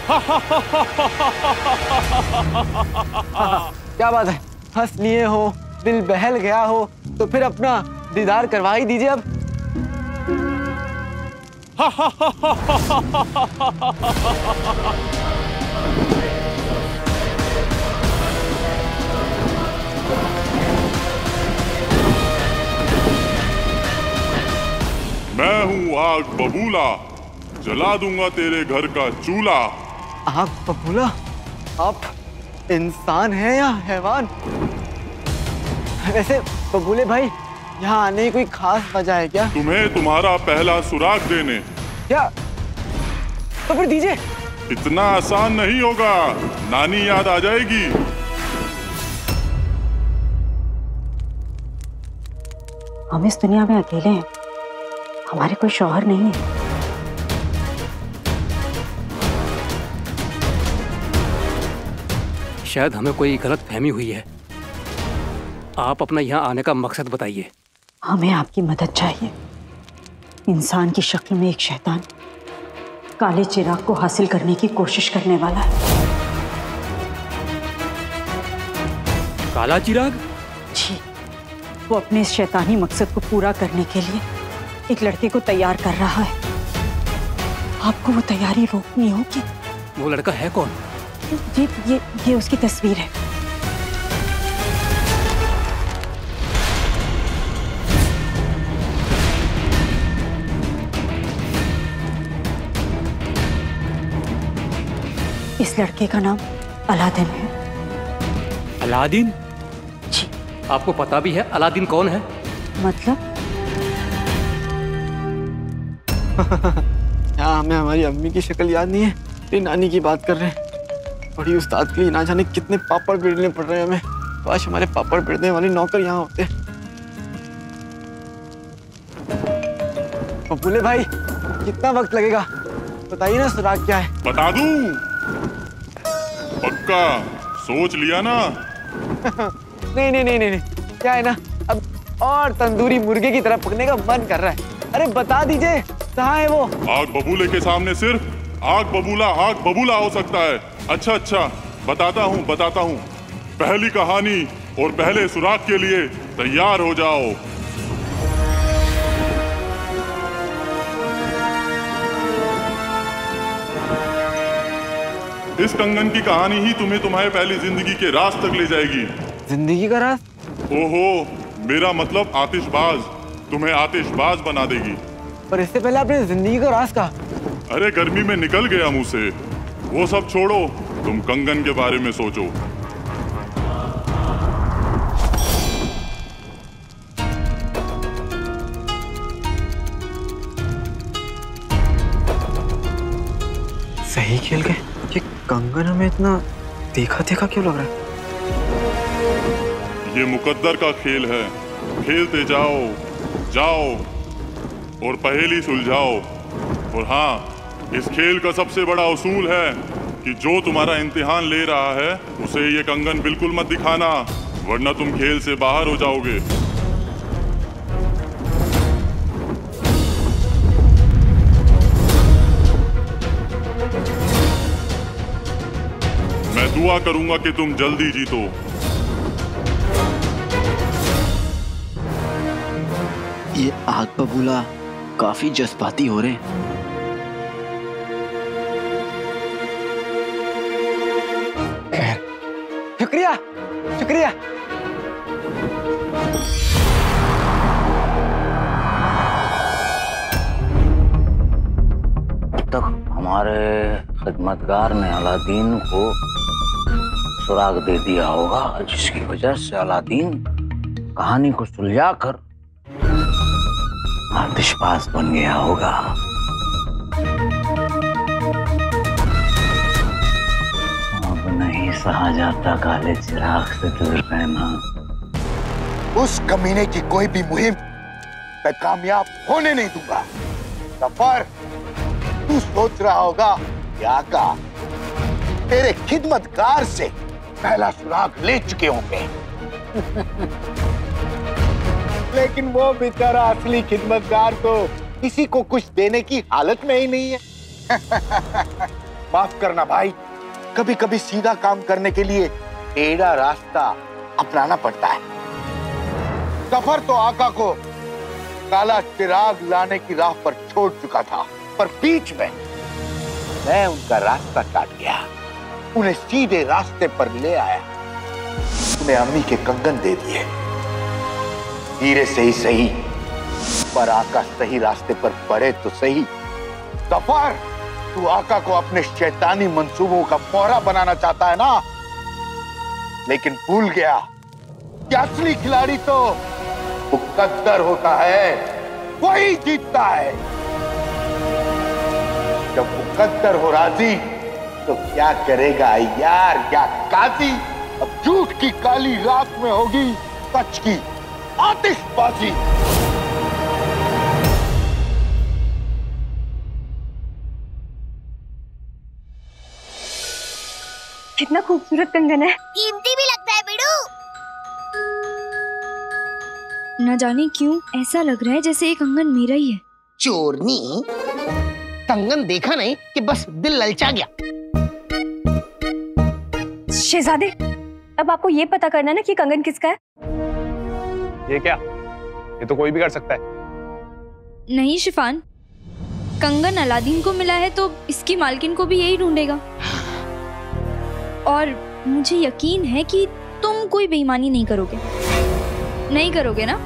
क्या बात है, हंस लिए हो, दिल बहल गया हो, तो फिर अपना दीदार करवा ही दीजिए अब। मैं हूँ आग बबूला, जला दूंगा तेरे घर का चूल्हा। आग बबूला? आप इंसान हैं या हैवान? वैसे बबूले भाई, यहाँ आने की कोई खास वजह है क्या? तुम्हें तुम्हारा पहला सुराग देने। क्या? तो फिर दीजिए। इतना आसान नहीं होगा, नानी याद आ जाएगी। हम इस दुनिया में अकेले हैं, हमारे कोई शौहर नहीं है। शायद हमें कोई गलत फहमी हुई है। आप अपना यहाँ आने का मकसद बताइए। हमें आपकी मदद चाहिए। इंसान की शक्ल में एक शैतान काले चिराग को हासिल करने की कोशिश करने वाला है। काला चिराग? जी, वो अपने इस शैतानी मकसद को पूरा करने के लिए एक लड़के को तैयार कर रहा है। आपको वो तैयारी रोकनी होगी। वो लड़का है कौन? जी, ये उसकी तस्वीर है। इस लड़के का नाम अलादीन है। अलादीन? जी। आपको पता भी है अलादीन कौन है? मतलब? यहाँ हमें हमारी अम्मी की शक्ल याद नहीं है, ये नानी की बात कर रहे हैं। बड़ी उस्ताद के लिए ना जाने कितने पापड़ बेलने पड़ रहे हैं हमें। काश हमारे पापड़ बेलने वाले नौकर यहाँ होते। बबूले भाई, कितना वक्त लगेगा बताइए ना, सुराग क्या है? बता दूं? पक्का सोच लिया ना? नहीं, क्या है ना, अब और तंदूरी मुर्गे की तरह पकने का मन कर रहा है। अरे बता दीजिए, कहाँ है वो? आग बबूले के सामने सिर्फ आग बबूला हो सकता है। अच्छा, बताता हूँ। पहली कहानी और पहले सुराग के लिए तैयार हो जाओ। इस कंगन की कहानी ही तुम्हें तुम्हारे पहली जिंदगी के राज तक ले जाएगी। जिंदगी का राज? ओहो, मेरा मतलब आतिशबाज, तुम्हें आतिशबाज बना देगी। पर इससे पहले आपने जिंदगी का राज कहा। अरे गर्मी में निकल गया मुंह से। वो सब छोड़ो, तुम कंगन के बारे में सोचो। सही खेल गए। ये कंगन हमें इतना देखा क्यों लग रहा है? ये मुकद्दर का खेल है। खेलते जाओ और पहेली सुलझाओ। और हाँ, इस खेल का सबसे बड़ा उसूल है कि जो तुम्हारा इम्तिहान ले रहा है उसे ये कंगन बिल्कुल मत दिखाना, वरना तुम खेल से बाहर हो जाओगे। मैं दुआ करूंगा कि तुम जल्दी जीतो। ये आग बबूला काफी जज्बाती हो रहे हैं। शुक्रिया। तक हमारे खिदमतगार ने अलादीन को सुराग दे दिया होगा, जिसकी वजह से अलादीन कहानी को सुलझाकर आतिशबाज बन गया होगा। अब नहीं सहा जाता काले चिराग से दूर रहना। उस कमीने की कोई भी मुहिम मैं कामयाब होने नहीं दूंगा। सफर, तू सोच रहा होगा कि आका तेरे खिदमतगार से पहला सुराग ले चुके होंगे। लेकिन वो बेचारा असली खिदमतगार तो किसी को कुछ देने की हालत में ही नहीं है। माफ करना भाई, कभी कभी सीधा काम करने के लिए टेढ़ा रास्ता अपनाना पड़ता है। सफर तो आका को काला चिराग लाने की राह पर छोड़ चुका था, पर बीच में मैं उनका रास्ता काट गया, उन्हें सीधे रास्ते पर ले आया, उन्हें अम्मी के कंगन दे दिए। धीरे से ही सही, पर आका सही रास्ते पर पड़े तो सही। सफर, तू आका को अपने शैतानी मंसूबों का मोहरा बनाना चाहता है ना, लेकिन भूल गया कि असली खिलाड़ी तो मुकद्दर होता है, वही जीतता है। जब मुकद्दर हो राजी तो क्या करेगा यार या काजी। अब झूठ की काली रात में होगी सच की आतिशबाजी। कितना खूबसूरत कंगन है, कीमती भी लगता है बिडू। न जाने क्यों ऐसा लग रहा है जैसे ये कंगन मेरा ही है। चोरनी, कंगन देखा नहीं कि बस दिल ललचा गया। शहजादे, अब आपको ये पता करना ना कि कंगन किसका है। ये क्या? ये तो कोई भी कर सकता है। नहीं शिफान, कंगन अलादीन को मिला है तो इसकी मालकिन को भी यही ढूंढेगा। और मुझे यकीन है कि तुम कोई बेईमानी नहीं करोगे, नहीं करोगे ना?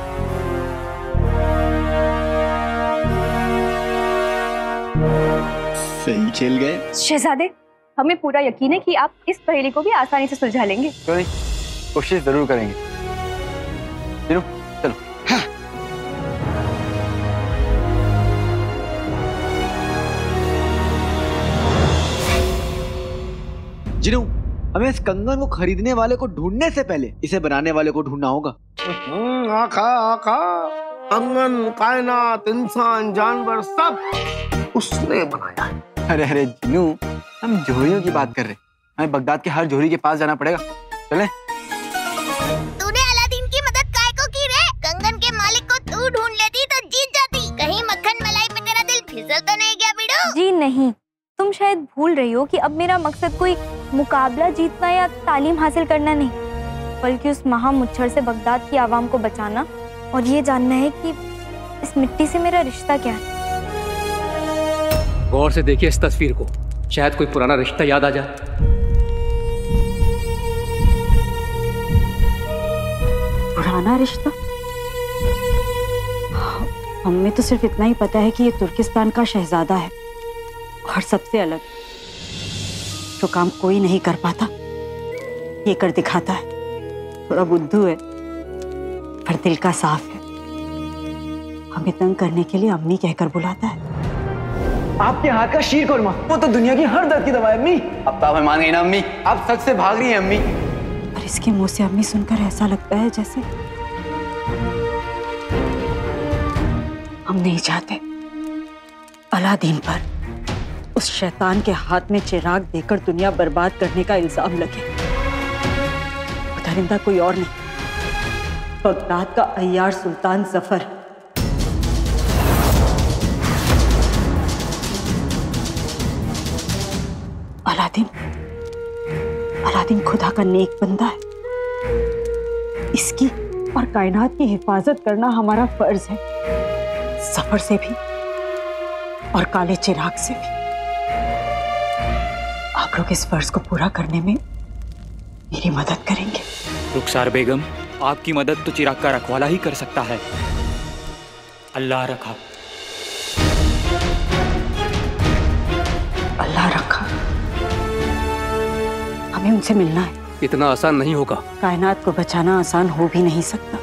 सही खेल गए शहजादे, हमें पूरा यकीन है कि आप इस पहेली को भी आसानी से सुलझा लेंगे। क्यों नहीं, कोशिश जरूर करेंगे। चलो चलो। हाँ। जिनू, हमें इस कंगन को खरीदने वाले को ढूंढने से पहले इसे बनाने वाले को ढूंढना होगा। आका आका, कंगन, कायनात, इंसान, जानवर सब उसने बनाया है। अरे अरे जिनू, हम जोहरियों की बात कर रहे हैं। हमें बगदाद के हर जोहरी के पास जाना पड़ेगा। चले। तूने अलादीन की मदद काय को की रे? कंगन के मालिक को तू ढूंढ लेती तो जीत जाती। कहीं मक्खन मलाई पे तेरा दिल फिसल तो नहीं गया बिडू? जी नहीं, तुम शायद भूल रही हो कि अब मेरा मकसद कोई मुकाबला जीतना या तालीम हासिल करना नहीं, बल्कि उस महा मुच्छर से बगदाद की आवाम को बचाना और ये जानना है कि इस मिट्टी से मेरा रिश्ता क्या है। गौर से देखिए इस तस्वीर को, शायद कोई पुराना रिश्ता याद आ जाए। पुराना रिश्ता? हमें तो सिर्फ इतना ही पता है कि ये तुर्किस्तान का शहजादा है और सबसे अलग, जो काम कोई नहीं कर पाता ये कर दिखाता है। थोड़ा बुद्धू है पर दिल का साफ है। हमें तंग करने के लिए अम्मी कहकर बुलाता है। आपके हाथ का शीर कोरमा, वो तो दुनिया की हर दर्द की दवा है अम्मी। अब तो आप मान गई ना अम्मी, आप सच से भाग रही हैं अम्मी। पर इसके मुंह से अम्मी सुनकर ऐसा लगता है जैसे हम नहीं चाहते अलादीन पर उस शैतान के हाथ में चिराग देकर दुनिया बर्बाद करने का इल्जाम लगे। दरिंदा कोई और नहीं, बगदाद का अय्यार सुल्तान जफर। अलादीन खुदा का नेक बंदा है। इसकी और कायनात की हिफाजत करना हमारा फर्ज है, सफर से भी और काले चिराग से भी। आप लोग इस फर्ज को पूरा करने में मेरी मदद करेंगे। रुखसार बेगम, आपकी मदद तो चिराग का रखवाला ही कर सकता है। अल्लाह रखा। अल्लाह रखा। हमें उनसे मिलना है। इतना आसान नहीं होगा। कायनात को बचाना आसान हो भी नहीं सकता,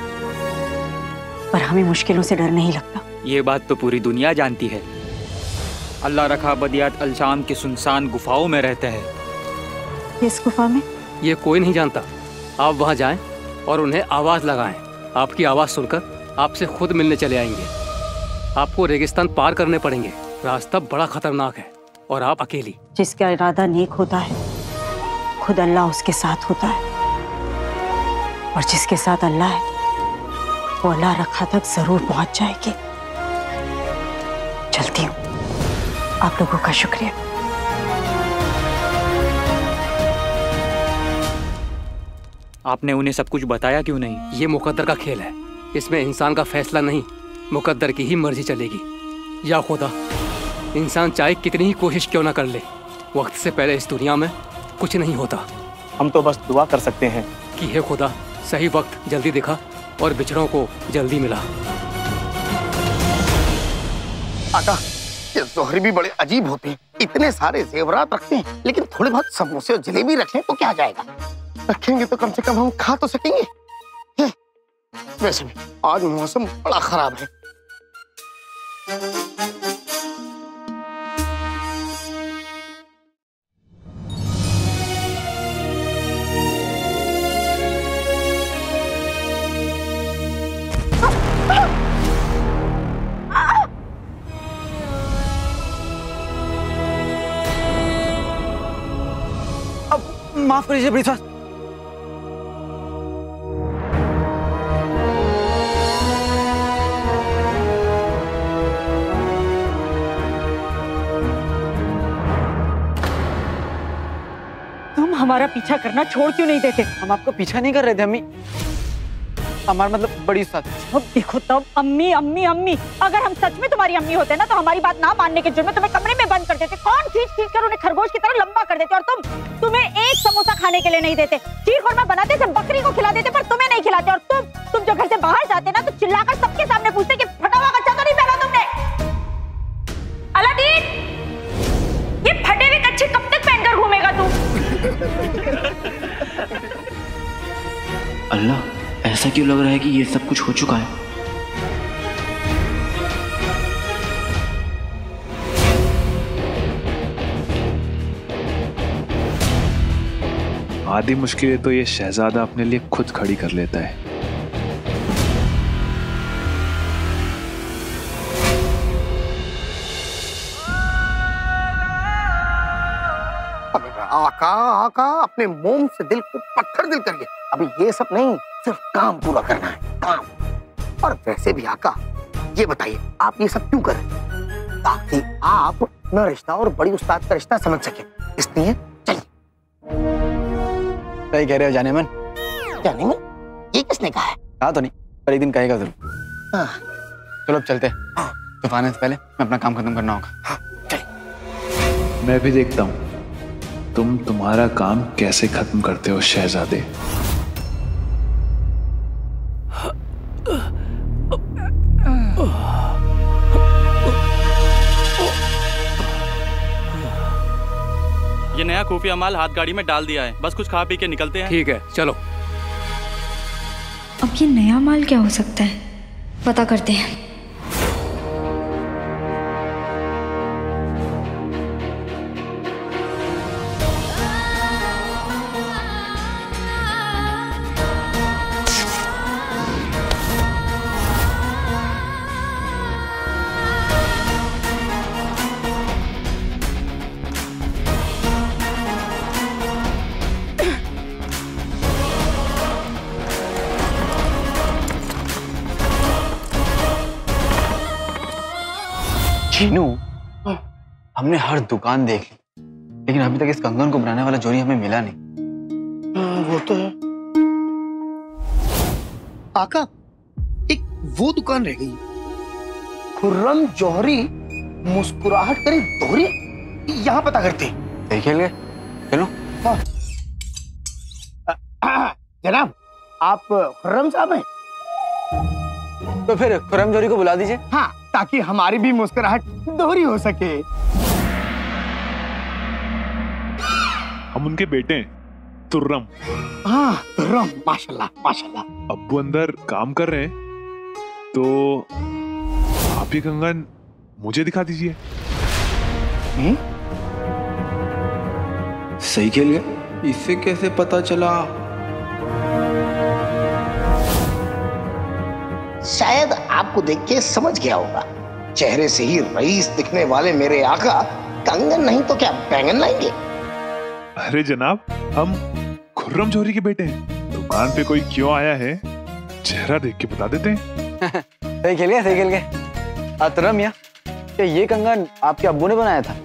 पर हमें मुश्किलों से डर नहीं लगता। ये बात तो पूरी दुनिया जानती है। अल्लाह रखा बदियात अलशाम के सुनसान गुफाओं में रहते हैं। इस गुफा में? ये कोई नहीं जानता। आप वहाँ जाएं और उन्हें आवाज लगाएं। आपकी आवाज सुनकर आपसे खुद मिलने चले आएंगे। आपको रेगिस्तान पार करने पड़ेंगे। रास्ता बड़ा खतरनाक है और आप अकेली। जिसका इरादा नेक होता है खुद अल्लाह उसके साथ होता है, और जिसके साथ अल्लाह है वो अल्लाह रखा तक जरूर पहुंच जाएगी। चलती हूँ। आप लोगों का शुक्रिया। आपने उन्हें सब कुछ बताया क्यों नहीं? ये मुकद्दर का खेल है, इसमें इंसान का फैसला नहीं, मुकद्दर की ही मर्जी चलेगी। या खुदा, इंसान चाहे कितनी ही कोशिश क्यों ना कर ले, वक्त से पहले इस दुनिया में कुछ नहीं होता। हम तो बस दुआ कर सकते हैं कि हे खुदा, सही वक्त जल्दी दिखा और बिछड़ों को जल्दी मिला। आका, ये जोहरी भी बड़े अजीब होते हैं। इतने सारे जेवरात रखते हैं, लेकिन थोड़े बहुत समोसे और जलेबी रखें तो क्या जाएगा? रखेंगे तो कम से कम हम खा तो सकेंगे। वैसे भी आज मौसम बड़ा खराब है। माफ करिए बड़ी साहब। तुम हमारा पीछा करना छोड़ क्यों नहीं देते? हम आपको पीछा नहीं कर रहे थे अम्मी, हमारा मतलब बड़ी साथ। अब देखो तब अम्मी अम्मी अम्मी, अगर हम सच में तुम्हारी अम्मी होते ना तो हमारी बात ना मानने के जुर्म में तुम्हें कमरे में बंद कर देते। कौन खींच कर उन्हें खरगोश की तरह लंबा कर देते, और तुम्हें एक समोसा खाने के लिए नहीं देते। शीर खुरमा बनाते थे, बकरी को खिला देते, पर तुम्हें नहीं खिलाते। और तुम जो घर से बाहर जाते ना तो चिल्लाकर सबके सामने पूछते कि फटा हुआ कच्चा तो नहीं पहना तुमने। अलादीन, ये फटे हुए कच्चे कब तक पहनकर घूमेगा तू? अल्लाह, ऐसा क्यों लग रहा है कि ये सब कुछ हो चुका है? आधी मुश्किलें तो ये शहजादा अपने लिए खुद खड़ी कर लेता है। आका आका, अपने मोम से दिल को पत्थर दिल करिए। अभी ये सब नहीं, सिर्फ काम पूरा करना है, काम। और वैसे भी आका, ये बताइए आप ये सब क्यों कर रहे हैं? ताकि आप न रिश्ता और बड़ी उस्ताद का रिश्ता समझ सके, इसलिए चलिए। सही कह रहे हो जानेमन। जानेमन? ये किसने कहा है? कहा तो नहीं, पर एक दिन कहेगा जरूर। चलो अब चलते हैं, तूफान से पहले मैं अपना काम खत्म करना होगा। मैं भी देखता हूँ तुम तुम्हारा काम कैसे खत्म करते हो शहजादे। ये नया खुफिया माल हाथ गाड़ी में डाल दिया है, बस कुछ खा पी के निकलते हैं। ठीक है, चलो। अब ये नया माल क्या हो सकता है, पता करते हैं। चीनू, हमने हर दुकान देख ली, लेकिन अभी तक इस कंगन को बनाने वाला जोड़ी हमें मिला नहीं। वो तो है आका, एक वो दुकान रह गई, खुर्रम जौहरी मुस्कुराहट करी दोहरी। यहाँ पता करते हैं। सही खेल गए, चलो। जनाब, आप खुर्रम साहब हैं? तो फिर खुर्रम जौहरी को बुला दीजिए। हाँ, ताकि हमारी भी मुस्कुराहट दोहरी हो सके। हम उनके बेटे हैं, तुर्रम। हाँ, तुर्रम, माशाल्लाह माशाल्लाह। अब्बू अंदर काम कर रहे हैं, तो आप ये कंगन मुझे दिखा दीजिए। सही खेल गया, इससे कैसे पता चला? शायद आपको देख के समझ गया होगा। चेहरे से ही रईस दिखने वाले मेरे आका कंगन नहीं तो क्या बैंगन लाएंगे? अरे जनाब, हम खुर्रम जौहरी के बेटे हैं। दुकान पे कोई क्यों आया है, चेहरा देख के बता देते हैं। सही खेल गया, सही खेल गया। तुर्रम या, क्या ये कंगन आपके अब्बू ने बनाया था?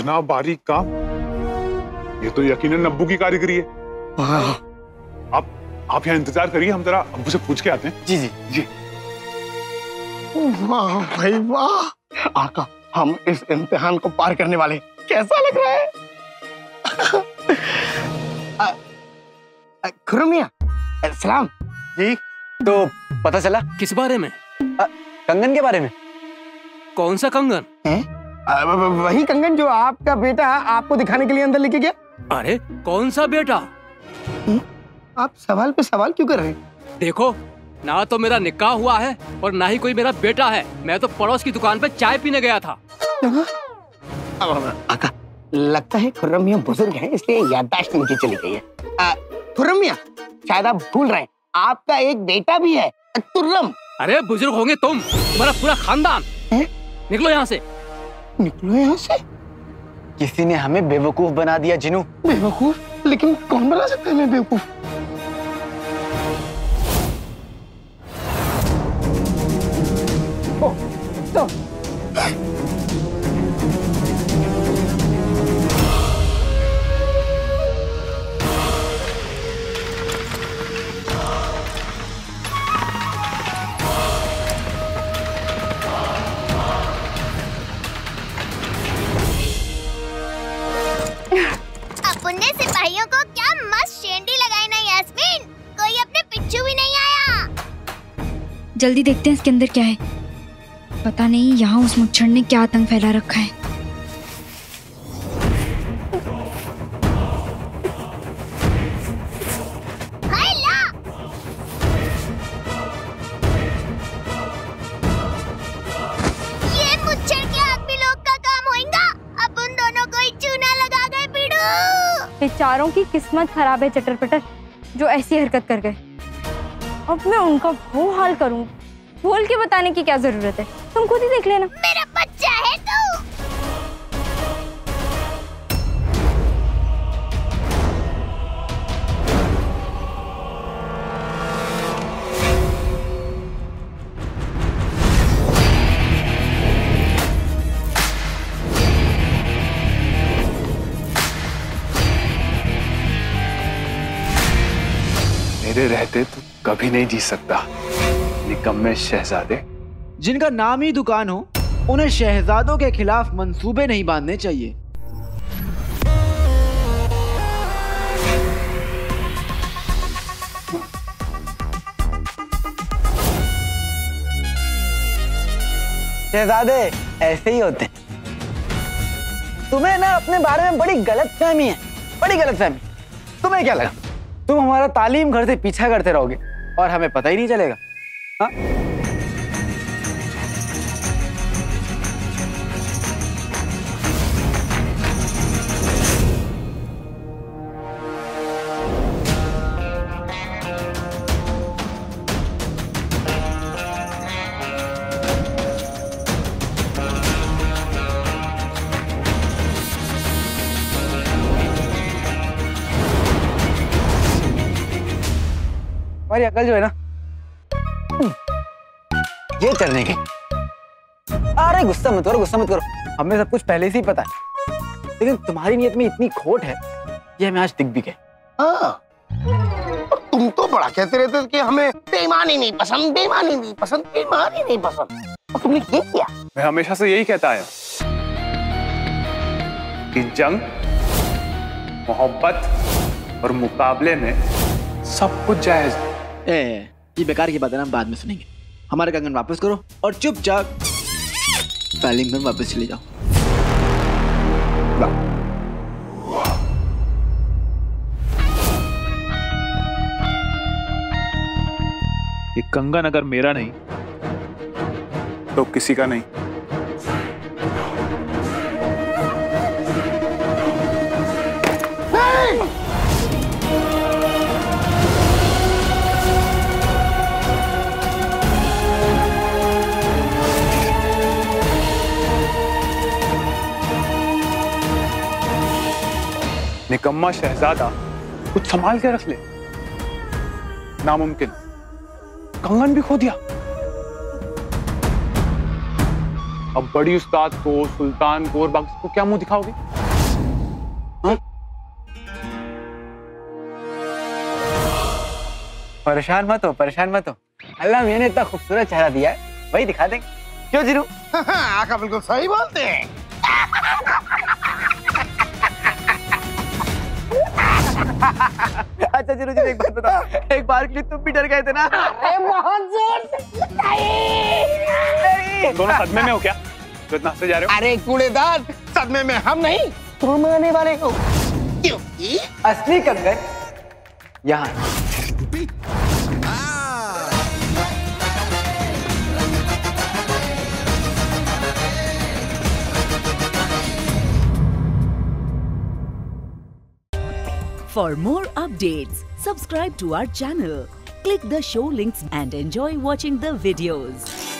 इतना बारीक काम, ये तो यकीनन नब्बू की कारीगरी है। आप यहाँ इंतजार करिए, हम जरा अब्बू से पूछ के आते हैं। जी जी जी। वाह भाई वाह, आका हम इस इम्तिहान को पार करने वाले, कैसा लग रहा है? खुर्रम मियां, सलाम जी। तो पता चला किस बारे में? कंगन के बारे में। कौन सा कंगन? वही कंगन जो आपका बेटा आपको दिखाने के लिए अंदर लेके गया। अरे कौन सा बेटा? आप सवाल पे सवाल क्यों कर रहे हैं? देखो, ना तो मेरा निकाह हुआ है और ना ही कोई मेरा बेटा है। मैं तो पड़ोस की दुकान पे चाय पीने गया था। आका, लगता है खुर्रम मियां बुजुर्ग हैं, इसलिए याददाश्त इनकी चली गई है। खुर्रम मियां, शायद आप भूल रहे हैं, आपका एक बेटा भी है, तुर्रम। अरे बुजुर्ग होंगे तुम, तुम्हारा पूरा खानदान। निकलो यहाँ से। निकलो यहाँ से? किसी ने हमें बेवकूफ बना दिया जिनू। बेवकूफ? लेकिन कौन बना सकता है हमें बेवकूफ? तो अपन ने सिपाहियों को क्या मस्त शेंडी लगाई ना यास्मीन, कोई अपने पिच्छू भी नहीं आया। जल्दी देखते हैं इसके अंदर क्या है। पता नहीं यहाँ उस मुच्छर ने क्या आतंक फैला रखा है। ये मुच्छर क्या अब भी लोग का काम होएगा? अब उन दोनों को ही चूना लगा गए पीड़ू। बेचारों की किस्मत खराब है चटर पटर, जो ऐसी हरकत कर गए। अब मैं उनका वो हाल करूँ, बोल के बताने की क्या जरूरत है? तुम खुद ही देख लेना। मेरा बच्चा है तू। मेरे रहते तो कभी नहीं जी सकता, निकम्मे शहजादे। जिनका नाम ही दुकान हो, उन्हें शहजादों के खिलाफ मंसूबे नहीं बांधने चाहिए। शहजादे ऐसे ही होते हैं। तुम्हें ना अपने बारे में बड़ी गलतफहमी है, बड़ी गलतफहमी। तुम्हें क्या लगा तुम हमारा तालीम घर से पीछा करते रहोगे और हमें पता ही नहीं चलेगा? हाँ? हमारी अकल जो है ना, ये चलने की। अरे गुस्सा मत करो, गुस्सा मत करो, हमें सब कुछ पहले से ही पता है। लेकिन तुम्हारी नीयत में इतनी खोट है, ये हमें आज दिख भी गए। हाँ, तुम तो बड़ा कहते रहते थे कि हमें बेईमानी नहीं पसंद, बेईमानी नहीं पसंद, बेईमानी नहीं पसंद, और तुमने ये किया। मैं हमेशा से यही कहता आया कि जंग, मोहब्बत और मुकाबले में सब कुछ जायज है। ये बेकार की बात है ना, बाद में सुनेंगे। हमारे कंगन वापस करो और चुपचाप तालीम में वापस चले जाओ। ये कंगन अगर मेरा नहीं तो किसी का नहीं। निकम्मा शहजादा कुछ संभाल के रख ले। नामुमकिन, कंगन भी खो दिया। अब बड़ी उस्ताद को, सुल्तान को और बाकी को क्या मुंह दिखाओगे? परेशान मत हो, परेशान मत हो। अल्लाह मियां ने इतना खूबसूरत चेहरा दिया है, वही दिखा देंगे। क्यों जीरू? आका बिल्कुल सही बोलते हैं। अच्छा जीरू जी, एक बात बताओ, एक बार के लिए तुम भी डर गए थे ना? अरे बहुत जोर से दोनों सदमे में हो क्या? तो इतना हंसे जा रहे हो? अरे कूड़ेदार, सदमे में हम नहीं, तुम आने वाले हो। क्योंकि असली कंगन यहाँ है। For more updates, subscribe to our channel, click the show links and enjoy watching the videos.